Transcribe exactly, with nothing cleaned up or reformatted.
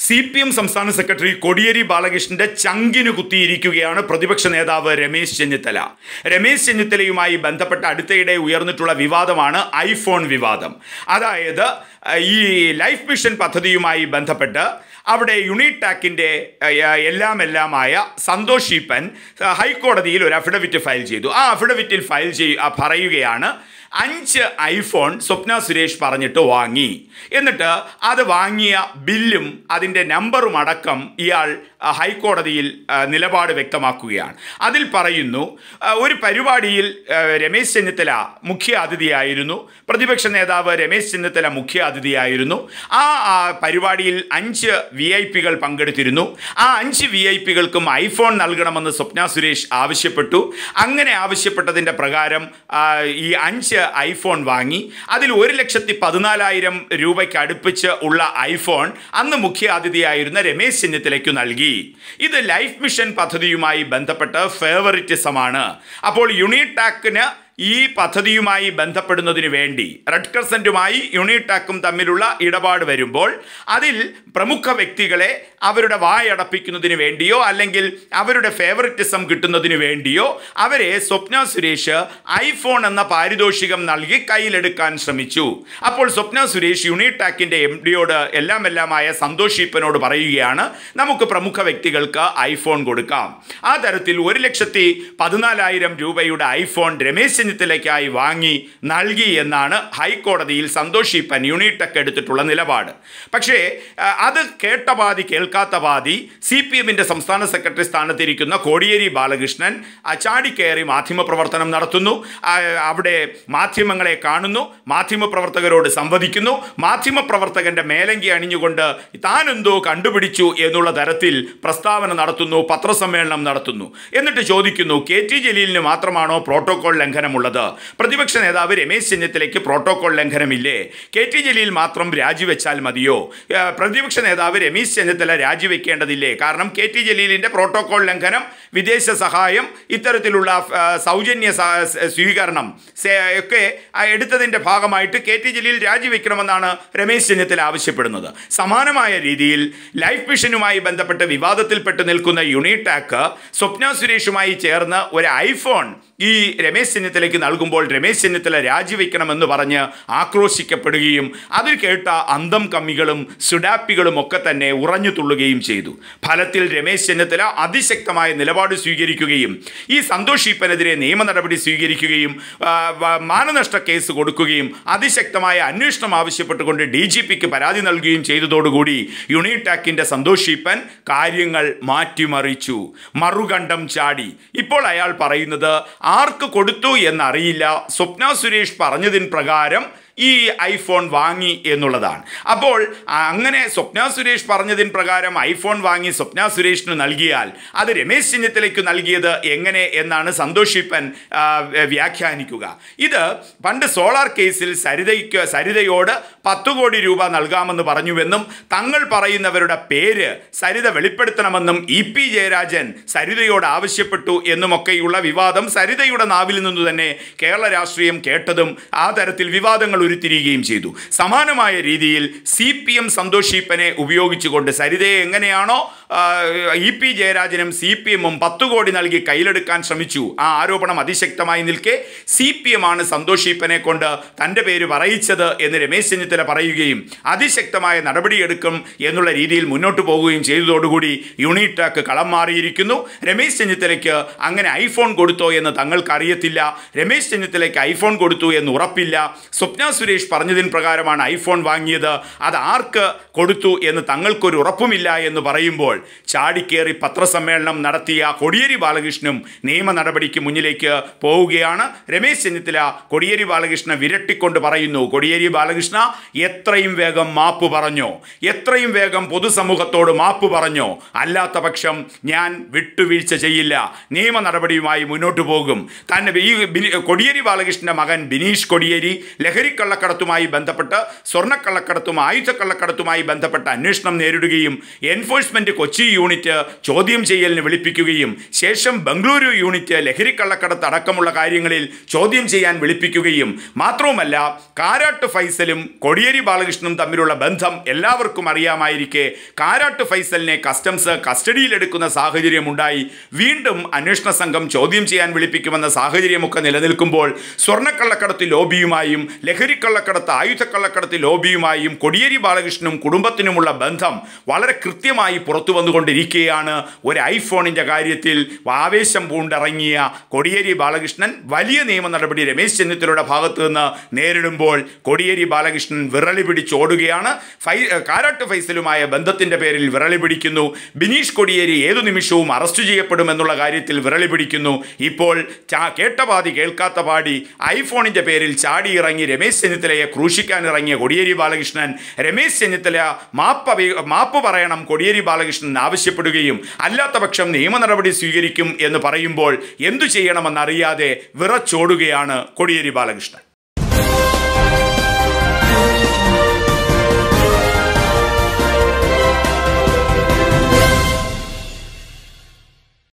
C P M സംസ്ഥാന സെക്രട്ടറി കോടിയേരി ബാലകൃഷ്ണന്റെ ചങ്കിന് കുത്തിയിരിക്കുകയാണ് പ്രതിപക്ഷ നേതാവ് രമേശ് ചെന്നിത്തല. രമേശ് ചെന്നിത്തലയുമായി ബന്ധപ്പെട്ട അടുത്തയിടെ ഉയർന്നിട്ടുള്ള വിവാദമാണ് ഐഫോൺ വിവാദം. അതായത് ഈ ലൈഫ് മിഷൻ പദ്ധതിയുമായി ബന്ധപ്പെട്ട് അവിടെ യുണിടാക്കിൻ്റെ എല്ലാം എല്ലാമായ സന്തോഷ് ഈപ്പൻ ഹൈക്കോടതിയിൽ ഒരു അഫിഡവിറ്റ് ഫയൽ ചെയ്തു. ആ അഫിഡവിറ്റിൽ ഫയൽ ചെയ്യ പറയുകയാണ് അഞ്ച് ഐഫോൺ സ്വപ്ന സുരേഷ് പറഞ്ഞിട്ട് വാങ്ങി, എന്നിട്ട് അത് വാങ്ങിയ ബില്ലും അതിൻ്റെ നമ്പറും അടക്കം ഇയാൾ ഹൈക്കോടതിയിൽ നിലപാട് വ്യക്തമാക്കുകയാണ്. അതിൽ പറയുന്നു, ഒരു പരിപാടിയിൽ രമേശ് ചെന്നിത്തല മുഖ്യ അതിഥിയായിരുന്നു, പ്രതിപക്ഷ നേതാവ് രമേശ് ചെന്നിത്തല മുഖ്യ അതിഥിയായിരുന്നു. ആ പരിപാടിയിൽ അഞ്ച് വി ഐ പികൾ പങ്കെടുത്തിരുന്നു. ആ അഞ്ച് വി ഐ പികൾക്കും ഐഫോൺ നൽകണമെന്ന് സ്വപ്ന സുരേഷ് ആവശ്യപ്പെട്ടു. അങ്ങനെ ആവശ്യപ്പെട്ടതിൻ്റെ പ്രകാരം ഈ അഞ്ച് ഐഫോൺ വാങ്ങി. അതിൽ ഒരു ലക്ഷത്തി പതിനാലായിരം രൂപയ്ക്ക് അടുപ്പിച്ച് ഉള്ള ഐഫോൺ അന്ന് മുഖ്യ അതിഥിയായിരുന്ന രമേശ് ചെന്നിത്തലയ്ക്ക് നൽകി. ഇത് ലൈഫ് മിഷൻ പദ്ധതിയുമായി ബന്ധപ്പെട്ട് ഫേവറിറ്റിസമാണ്. അപ്പോൾ യുണിടാക്കിന് ഈ പദ്ധതിയുമായി ബന്ധപ്പെടുന്നതിന് വേണ്ടി റെഡ് ക്രസൻറ്റുമായി യുണിടാക്കും തമ്മിലുള്ള ഇടപാട് വരുമ്പോൾ അതിൽ പ്രമുഖ വ്യക്തികളെ അവരുടെ വായടപ്പിക്കുന്നതിന് വേണ്ടിയോ അല്ലെങ്കിൽ അവരുടെ ഫേവറിറ്റിസം കിട്ടുന്നതിന് വേണ്ടിയോ അവരെ സ്വപ്ന സുരേഷ് ഐഫോൺ എന്ന പാരിതോഷികം നൽകി കയ്യിലെടുക്കാൻ ശ്രമിച്ചു. അപ്പോൾ സ്വപ്ന സുരേഷ് യുണിടാക്കിൻ്റെ എം ഡിയോട് എല്ലാം എല്ലാമായ സന്തോഷ് ഈപ്പനോട് പറയുകയാണ്, നമുക്ക് പ്രമുഖ വ്യക്തികൾക്ക് ഐഫോൺ കൊടുക്കാം. ആ തരത്തിൽ ഒരു ലക്ഷത്തി പതിനാലായിരം രൂപയുടെ ഐഫോൺ രമേശ് ചെന്നിത്തലയ്ക്കായി വാങ്ങി നൽകി എന്നാണ് ഹൈക്കോടതിയിൽ സന്തോഷ് ഈപ്പൻ യുണിടാക്ക് എടുത്തിട്ടുള്ള നിലപാട്. പക്ഷേ അത് കേട്ട പാതി കേൾക്കാത്ത പാതി സി പി എമ്മിൻ്റെ സംസ്ഥാന സെക്രട്ടറി സ്ഥാനത്തിരിക്കുന്ന കോടിയേരി ബാലകൃഷ്ണൻ ചാടിക്കയറി മാധ്യമപ്രവർത്തനം നടത്തുന്നു. അവിടെ മാധ്യമങ്ങളെ കാണുന്നു, മാധ്യമപ്രവർത്തകരോട് സംവദിക്കുന്നു, മാധ്യമപ്രവർത്തകന്റെ മേലങ്കി അണിഞ്ഞുകൊണ്ട് താൻ എന്തോ കണ്ടുപിടിച്ചു എന്നുള്ള തരത്തിൽ പ്രസ്താവന നടത്തുന്നു, പത്രസമ്മേളനം നടത്തുന്നു. എന്നിട്ട് ചോദിക്കുന്നു, കെ ടി ജലീലിന് മാത്രമാണോ പ്രോട്ടോകോൾ ലംഘനമുള്ളത്? പ്രതിപക്ഷ നേതാവ് രമേശ് ചെന്നിത്തലയ്ക്ക് പ്രോട്ടോകോൾ ലംഘനമില്ലേ? കെ ടി ജലീൽ മാത്രം രാജിവെച്ചാൽ മതിയോ? പ്രതിപക്ഷ നേതാവ് രമേശ് ചെന്നിത്തല രാജിവെക്കേണ്ടതില്ലേ? കാരണം കെ ടി ജലീലിൻ്റെ പ്രോട്ടോകോൾ ലംഘനം, വിദേശ സഹായം, ഇത്തരത്തിലുള്ള സൗജന്യ സ്വീകരണം ഒക്കെ എടുത്തതിൻ്റെ ഭാഗമായിട്ട് കെ ടി ജലീൽ രാജിവെക്കണമെന്നാണ് രമേശ് ചെന്നിത്തല ആവശ്യപ്പെടുന്നത്. സമാനമായ രീതിയിൽ ലൈഫ് മിഷനുമായി ബന്ധപ്പെട്ട് വിവാദത്തിൽപ്പെട്ട് നിൽക്കുന്ന യുണിടാക്ക് സ്വപ്ന സുരേഷുമായി ചേർന്ന് ഒരു ഐഫോൺ ഈ രമേശ് ചെന്നിത്തലയ്ക്ക് നൽകുമ്പോൾ രമേശ് ചെന്നിത്തല രാജിവെക്കണമെന്ന് പറഞ്ഞ് ആക്രോശിക്കപ്പെടുകയും അതിൽ കേട്ട അന്തം കമ്മികളും സുഡാപ്പികളും ഒക്കെ തന്നെ ഉറഞ്ഞു തുള്ളുകയും ചെയ്തു. ഫലത്തിൽ രമേശ് ചെന്നിത്തല അതിശക്തമായ നിലപാട് സ്വീകരിക്കുകയും ഈ സന്തോഷ് ഈപ്പനെതിരെ നിയമ നടപടി സ്വീകരിക്കുകയും മാനനഷ്ട കേസ് കൊടുക്കുകയും അതിശക്തമായ അന്വേഷണം ആവശ്യപ്പെട്ടുകൊണ്ട് ഡി ജി പിക്ക് പരാതി നൽകുകയും ചെയ്തതോടുകൂടി യുണിടാക്കിൻ്റെ സന്തോഷ് ഈപ്പൻ കാര്യങ്ങൾ മാറ്റിമറിച്ചു, മറുകണ്ഠം ചാടി. ഇപ്പോൾ അയാൾ പറയുന്നത് ആർക്ക് കൊടുത്തു എന്നറിയില്ല, സ്വപ്ന സുരേഷ് പറഞ്ഞതിന് പ്രകാരം ഈ ഐഫോൺ വാങ്ങി എന്നുള്ളതാണ്. അപ്പോൾ അങ്ങനെ സ്വപ്ന സുരേഷ് പറഞ്ഞതിന് പ്രകാരം ഐഫോൺ വാങ്ങി സ്വപ്ന സുരേഷിന് നൽകിയാൽ അത് രമേശ് ചെന്നിത്തലയ്ക്ക് നൽകിയത് എങ്ങനെ എന്നാണ് സന്തോഷ് ഈപ്പൻ വ്യാഖ്യാനിക്കുക. ഇത് പണ്ട് സോളാർ കേസിൽ സരിതയ്ക്ക് സരിതയോട് പത്ത് കോടി രൂപ നൽകാമെന്ന് പറഞ്ഞുവെന്നും തങ്ങൾ പറയുന്നവരുടെ പേര് സരിത വെളിപ്പെടുത്തണമെന്നും ഇ പി ജയരാജൻ സരിതയോട് ആവശ്യപ്പെട്ടു എന്നുമൊക്കെയുള്ള വിവാദം സരിതയുടെ നാവിൽ നിന്ന് തന്നെ കേരള രാഷ്ട്രീയം കേട്ടതും ആ തരത്തിൽ വിവാദങ്ങൾ ഉരുത്തിരിയുകയും ചെയ്തു. സമാനമായ രീതിയിൽ സി പി എം സന്തോഷ് ഈപ്പനെ ഉപയോഗിച്ചുകൊണ്ട് സരിതയെ എങ്ങനെയാണോ ഇ പി ജയരാജനും സി പി എമ്മും പത്ത് കോടി നൽകി കയ്യിലെടുക്കാൻ ശ്രമിച്ചു, ആ ആരോപണം അതിശക്തമായി നിൽക്കെ സി പി എം ആണ് സന്തോഷ് ഈപ്പനെ കൊണ്ട് തൻ്റെ പേര് പറയിച്ചത് എന്ന് രമേശ് ചെന്നിത്തല പറയുകയും അതിശക്തമായ നടപടിയെടുക്കും എന്നുള്ള രീതിയിൽ മുന്നോട്ട് പോകുകയും ചെയ്തതോടുകൂടി യുണിടാക്ക് കളം മാറിയിരിക്കുന്നു. രമേശ് ചെന്നിത്തലയ്ക്ക് അങ്ങനെ ഐഫോൺ കൊടുത്തോ എന്ന് തങ്ങൾക്കറിയത്തില്ല, രമേശ് ചെന്നിത്തലയ്ക്ക് ഐഫോൺ കൊടുത്തു എന്ന് ഉറപ്പില്ല, സ്വപ്ന സുരേഷ് പറഞ്ഞതിന് പ്രകാരമാണ് ഐഫോൺ വാങ്ങിയത്, അത് ആർക്ക് കൊടുത്തു എന്ന് തങ്ങൾക്കൊരു ഉറപ്പുമില്ല എന്ന് പറയുമ്പോൾ ചാടിക്കേറി പത്രസമ്മേളനം നടത്തിയ കോടിയേരി ബാലകൃഷ്ണനും നിയമ നടപടിക്ക് മുന്നിലേക്ക് പോവുകയാണ്. രമേശ് ചെന്നിത്തല കോടിയേരി ബാലകൃഷ്ണനെ വിരട്ടിക്കൊണ്ട് പറയുന്നു, കോടിയേരി ബാലകൃഷ്ണ എത്രയും വേഗം മാപ്പ് പറഞ്ഞോ, എത്രയും വേഗം പൊതുസമൂഹത്തോട് മാപ്പ് പറഞ്ഞോ, അല്ലാത്ത പക്ഷം ഞാൻ വിട്ടുവീഴ്ച ചെയ്യില്ല, നിയമ നടപടിയുമായി മുന്നോട്ട് പോകും. തന്നെ ഈ കോടിയേരി ബാലകൃഷ്ണൻ്റെ മകൻ ബിനീഷ് കോടിയേരി ലഹരിക്കള്ളക്കടത്തുമായി ബന്ധപ്പെട്ട് സ്വർണ്ണക്കള്ളക്കടത്തും ആയുധക്കള്ളക്കടത്തുമായി ബന്ധപ്പെട്ട അന്വേഷണം നേരിടുകയും എൻഫോഴ്സ്മെൻറ്റ് കൊച്ചി കൊച്ചി യൂണിറ്റ് ചോദ്യം ചെയ്യലിന് വിളിപ്പിക്കുകയും ശേഷം ബംഗളൂരു യൂണിറ്റ് ലഹരിക്കള്ളക്കടത്ത് അടക്കമുള്ള കാര്യങ്ങളിൽ ചോദ്യം ചെയ്യാൻ വിളിപ്പിക്കുകയും മാത്രവുമല്ല കാരാട്ട് ഫൈസലും കോടിയേരി ബാലകൃഷ്ണനും തമ്മിലുള്ള ബന്ധം എല്ലാവർക്കും അറിയാമായിരിക്കെ കാരാട്ട് ഫൈസലിനെ കസ്റ്റംസ് കസ്റ്റഡിയിലെടുക്കുന്ന സാഹചര്യമുണ്ടായി. വീണ്ടും അന്വേഷണ സംഘം ചോദ്യം ചെയ്യാൻ വിളിപ്പിക്കുമെന്ന സാഹചര്യമൊക്കെ നിലനിൽക്കുമ്പോൾ സ്വർണ്ണക്കള്ളക്കടത്ത് ലോബിയുമായും ലഹരിക്കള്ളക്കടത്ത് ആയുധക്കള്ളക്കടത്ത് ലോബിയുമായും കോടിയേരി ബാലകൃഷ്ണനും കുടുംബത്തിനുമുള്ള ബന്ധം വളരെ കൃത്യമായി പുറത്തു വന്നുകൊണ്ടിരിക്കുകയാണ്. ഒരു ഐഫോണിൻ്റെ കാര്യത്തിൽ ആവേശം പൂണ്ടിറങ്ങിയ കോടിയേരി ബാലകൃഷ്ണൻ വലിയ നിയമ നടപടി രമേശ് ചെന്നിത്തലയുടെ ഭാഗത്ത് നിന്ന് നേരിടുമ്പോൾ കോടിയേരി ബാലകൃഷ്ണൻ വിറളി പിടിച്ചോടുകയാണ്. ഫൈ കാരാട്ട് ഫൈസലുമായ ബന്ധത്തിൻ്റെ പേരിൽ വിറളി പിടിക്കുന്നു. ബിനീഷ് കോടിയേരി ഏതു നിമിഷവും അറസ്റ്റ് ചെയ്യപ്പെടുമെന്നുള്ള കാര്യത്തിൽ വിറളി പിടിക്കുന്നു. ഇപ്പോൾ കേട്ട പാതി കേൾക്കാത്ത പാടി ഐഫോണിൻ്റെ പേരിൽ ചാടിയിറങ്ങി രമേശ് ചെന്നിത്തലയെ ക്രൂശിക്കാൻ ഇറങ്ങിയ കോടിയേരി ബാലകൃഷ്ണൻ രമേശ് ചെന്നിത്തല മാപ്പ് മാപ്പ് പറയണം കോടിയേരി ബാലകൃഷ്ണൻ ആവശ്യപ്പെടുകയും അല്ലാത്ത പക്ഷം നിയമ നടപടി സ്വീകരിക്കും എന്ന് പറയുമ്പോൾ എന്തു ചെയ്യണമെന്നറിയാതെ വിറച്ചോടുകയാണ് കോടിയേരി ബാലകൃഷ്ണൻ.